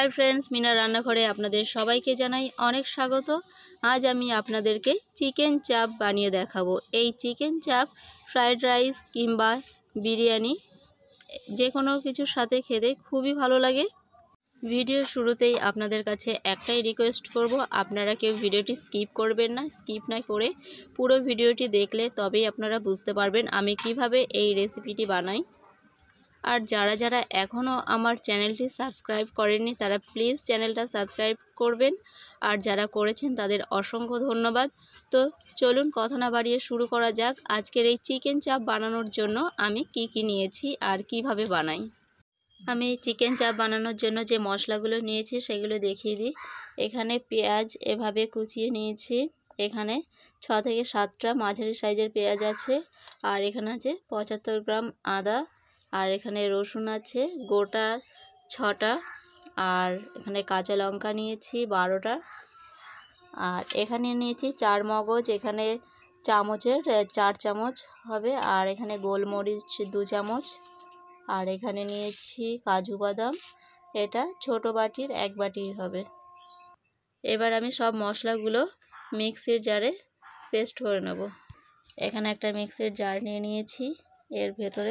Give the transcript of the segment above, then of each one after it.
Hi friends, Meena रान्नाघरे आपनादेर सबाइके जानाई अनेक स्वागत। आज आमी आपनादेरके चिकेन चाप बानिये देखाबो। এই চিকেন চাপ फ्राइड राइस किंबा बिरियानी जे कोनो किछुर साथे खेते खूबই भालो लागे। ভিডিওর শুরুতেই আপনাদের কাছে একটাই রিকোয়েস্ট করব, আপনারা কেউ ভিডিওটি স্কিপ করবেন না। স্কিপ না করে পুরো ভিডিওটি দেখলে তবেই আপনারা বুঝতে পারবেন আমি কিভাবে এই রেসিপিটি বানাই। আর যারা যারা এখনও আমার চ্যানেলটি সাবস্ক্রাইব করেননি তারা প্লিজ চ্যানেলটা সাবস্ক্রাইব করবেন, আর যারা করেছেন তাদের অসংখ্য ধন্যবাদ। তো চলুন কথা না বাড়িয়ে শুরু করা যাক। আজকের এই চিকেন চাপ বানানোর জন্য আমি কি নিয়েছি আর কিভাবে বানাই। আমি চিকেন চাপ বানানোর জন্য যে মশলাগুলো নিয়েছি সেগুলো দেখিয়ে দিই। এখানে পেঁয়াজ এভাবে কুচিয়ে নিয়েছি, এখানে 6 থেকে 7টা মাঝারি সাইজের পেঁয়াজ আছে, আর এখানে আছে 75 গ্রাম আদা, আর এখানে রসুন আছে গোটা 6টা, আর এখানে কাঁচা লঙ্কা নিয়েছি 12টা, আর এখানে নিয়েছি 4 মগজ, এখানে চামচের 4 চামচ হবে, আর এখানে গোলমরিচ 2 চামচ, আর এখানে নিয়েছি কাজু বাদাম, এটা ছোট বাটির 1 বাটি হবে। এবার আমি সব মশলাগুলো মিক্সির জারে পেস্ট করে নেব। এখানে একটা মিক্সির জার নিয়ে নিয়েছি, এর ভেতরে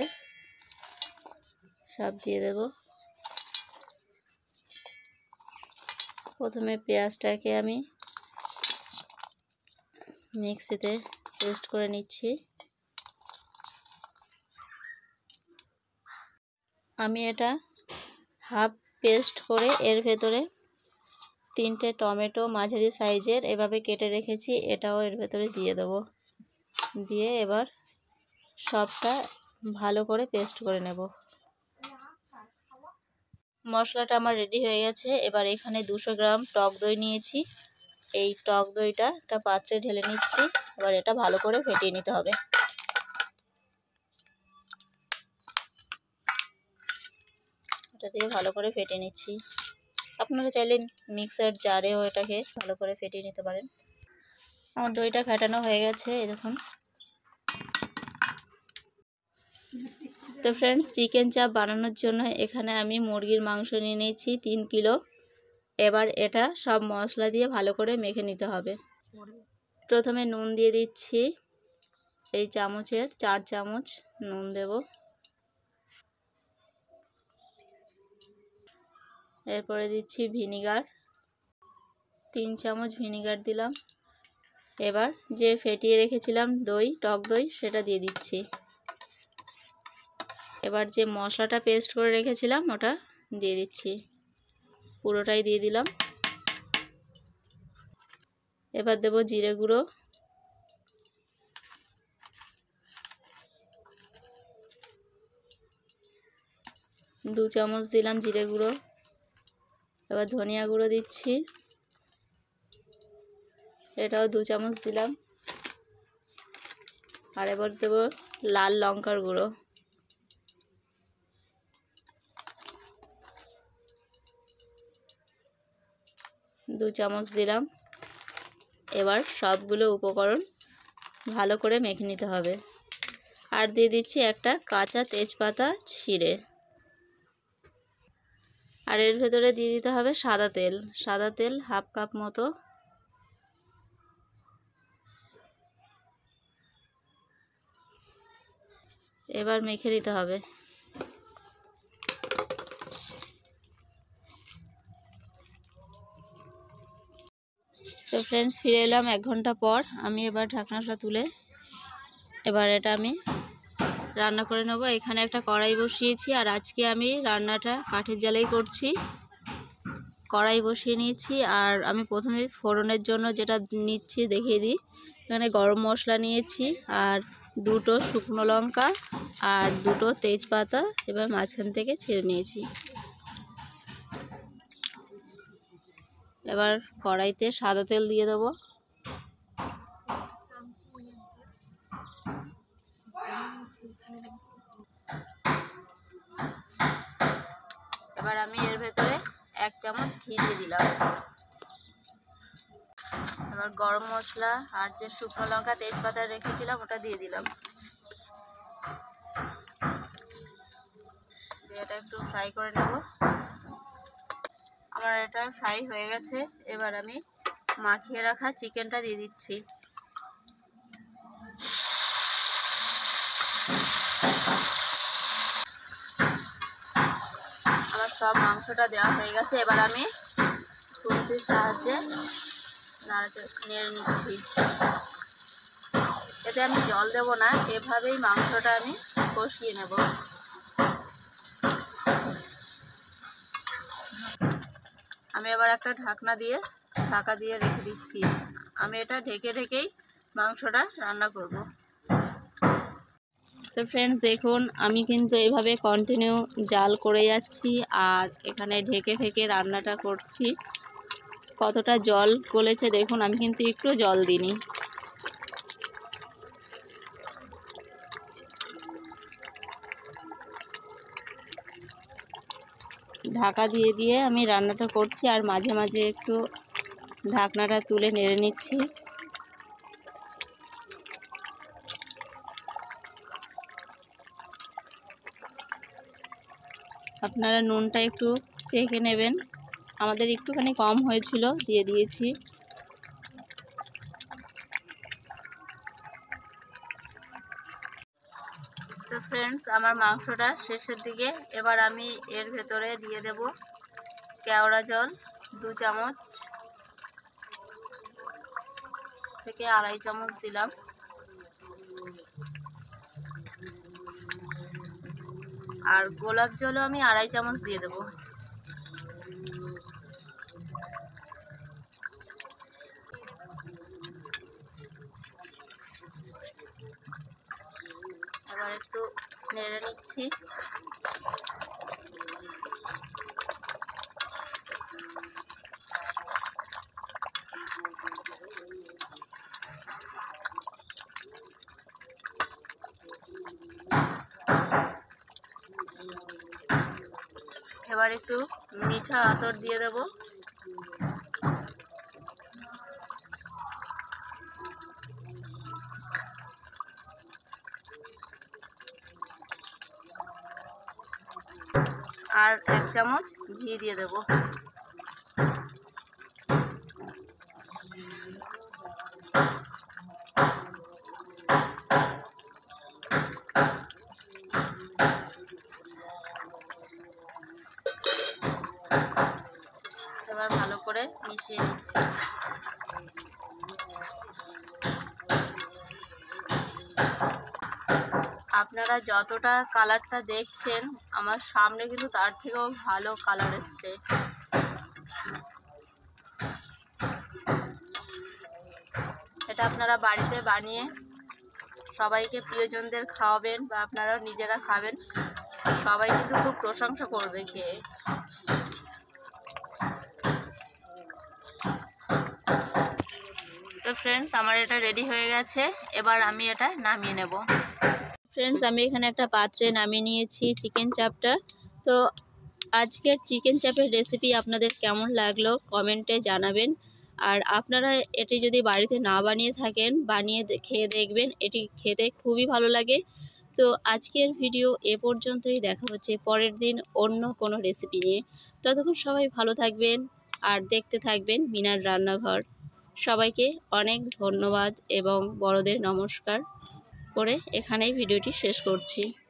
সব দিয়ে দেব। প্রথমে পেঁয়াজটাকে আমি মিক্সিতে পেস্ট করে নিচ্ছি। আমি এটা হাফ পেস্ট করে এর ভেতরে 3টে টমেটো মাঝারি সাইজের এভাবে কেটে রেখেছি, এটাও এর ভেতরে দিয়ে দেব। দিয়ে এবার সবটা ভালো করে পেস্ট করে নেব। মশলাটা আমার রেডি হয়ে গেছে। এবার এখানে 200 গ্রাম টক দই নিয়েছি, এই টক দইটা একটা পাত্রে ঢেলে নিচ্ছি। এবার এটা ভালো করে ফেটিয়ে নিতে হবে। এটা দিয়ে ভালো করে ফেটিয়ে নিচ্ছি। আপনারা চাইলে মিক্সার জারেও এটাকে ভালো করে ফেটিয়ে নিতে পারেন। আমার দইটা ফেটানো হয়ে গেছে, এই দেখুন। তো ফ্রেন্ডস, চিকেন চাপ বানানোর জন্য এখানে আমি মুরগির মাংস নিয়ে নিয়েছি 3 কিলো। এবার এটা সব মশলা দিয়ে ভালো করে মেখে নিতে হবে। প্রথমে নুন দিয়ে দিচ্ছি, এই চামচের 4 চামচ নুন দেব। এরপরে দিচ্ছি ভিনিগার, 3 চামচ ভিনিগার দিলাম। এবার যে ফেটিয়ে রেখেছিলাম দই, টক দই, সেটা দিয়ে দিচ্ছি। এবার যে মশলাটা পেস্ট করে রেখেছিলাম ওটা দিয়ে দিচ্ছি, পুরোটাই দিয়ে দিলাম। এবার দেব জিরে গুঁড়ো, দু চামচ দিলাম জিরে গুঁড়ো। এবার ধনিয়া গুঁড়ো দিচ্ছি, এটাও 2 চামচ দিলাম। আর এবার দেব লাল লঙ্কার গুঁড়ো, দু চামচ দিলাম। এবার সবগুলো উপকরণ ভালো করে মেখে নিতে হবে। আর দিয়ে দিচ্ছি একটা কাঁচা তেজপাতা ছিঁড়ে। আর এর ভেতরে দিয়ে দিতে হবে সাদা তেল হাফ কাপ মতো। এবার মেখে নিতে হবে। তো ফ্রেন্ডস, ফিরে এলাম 1 ঘন্টা পর। আমি এবার ঢাকনাটা তুলে এবার এটা আমি রান্না করে নেব। এখানে একটা কড়াই বসিয়েছি, আর আজকে আমি রান্নাটা কাঠের জালেই করছি। কড়াই বসিয়ে নিয়েছি, আর আমি প্রথমে ফোড়নের জন্য যেটা নিচ্ছি দেখিয়ে দিই। এখানে গরম মশলা নিয়েছি, আর 2টো শুকনো লঙ্কা, আর 2টো তেজপাতা এবার মাঝখান থেকে ছেড়ে নিয়েছি। এবার কড়াইতে সাদা তেল দিয়ে দেবো। এবার আমি এর ভেতরে 1 চামচ ঘি দিয়ে দিলাম। এবার গরম মশলা আর যে শুকনো লঙ্কা তেজপাতা রেখেছিলাম ওটা দিয়ে দিলাম। দিয়ে এটা একটু ফ্রাই করে নেব। আমার এটা ফ্রাই হয়ে গেছে। এবার আমি মাখিয়ে রাখা চিকেনটা দিয়ে দিচ্ছি। আমার সব মাংসটা দেওয়া হয়ে গেছে। এবার আমি খুন্তির সাহায্যে নেড়ে নিচ্ছি। এতে আমি জল দেব না, এভাবেই মাংসটা আমি কষিয়ে নেব। আমি এবার একটা ঢাকা দিয়ে রেখে দিচ্ছি। আমি এটা ঢেকেই মাংসটা রান্না করব। তো ফ্রেন্ডস দেখুন, আমি কিন্তু এইভাবে কন্টিনিউ জাল করে যাচ্ছি আর এখানে ঢেকে রান্নাটা করছি। কতটা জল গলেছে দেখুন, আমি কিন্তু একটু জল দিইনি। ঢাকা দিয়ে আমি রান্নাটা করছি আর মাঝে মাঝে একটু ঢাকনাটা তুলে নেড়ে নিচ্ছি। আপনারা নুনটা একটু চেখে নেবেন, আমাদের একটুখানি কম হয়েছিল, দিয়ে দিয়েছি। তো ফ্রেন্ডস, আমার মাংসটা শেষের দিকে। এবার আমি এর ভেতরে দিয়ে দেব কেওড়া জল 2 চামচ থেকে 2.5 চামচ দিলাম। আর গোলাপ জলও আমি 2.5 চামচ দিয়ে দেব। এবার একটু নেড়ে নিচ্ছি। এবার একটু মিঠা আতর দিয়ে দেব। আর 1 চামচ ঘি দিয়ে দেব। এবার ভালো করে মিশিয়ে নিচ্ছি। আপনারা যতটা কালারটা দেখছেন, আমার সামনে কিন্তু তার থেকেও ভালো কালার এসছে। এটা আপনারা বাড়িতে বানিয়ে সবাইকে প্রিয়জনদের খাওয়াবেন বা আপনারা নিজেরা খাবেন, সবাই কিন্তু খুব প্রশংসা করবে খেয়ে। তো ফ্রেন্ডস, আমার এটা রেডি হয়ে গেছে। এবার আমি এটা নামিয়ে নেব। ফ্রেন্ডস, আমি এখানে একটা পাত্রে নামিয়ে নিয়েছি চিকেন চাপটা। তো আজকের চিকেন চাপের রেসিপি আপনাদের কেমন লাগলো কমেন্টে জানাবেন। আর আপনারা এটি যদি বাড়িতে না বানিয়ে থাকেন, বানিয়ে খেয়ে দেখবেন, এটি খেতে খুবই ভালো লাগে। তো আজকের ভিডিও এ পর্যন্তই। দেখা হচ্ছে পরের দিন অন্য কোনো রেসিপি নিয়ে। ততক্ষণ সবাই ভালো থাকবেন আর দেখতে থাকবেন মিনার রান্নাঘর। সবাইকে অনেক ধন্যবাদ এবং বড়দের নমস্কার করে এখানেই ভিডিওটি শেষ করছি।